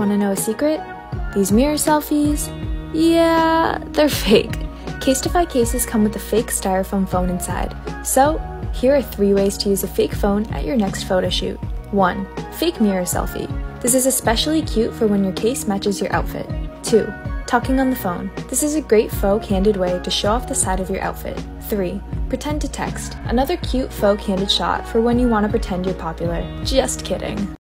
Wanna know a secret? These mirror selfies? Yeah, they're fake. Casetify cases come with a fake styrofoam phone inside. So, here are 3 ways to use a fake phone at your next photo shoot. 1. Fake mirror selfie. This is especially cute for when your case matches your outfit. 2. Talking on the phone. This is a great faux candid way to show off the side of your outfit. 3. Pretend to text. Another cute faux candid shot for when you want to pretend you're popular. Just kidding.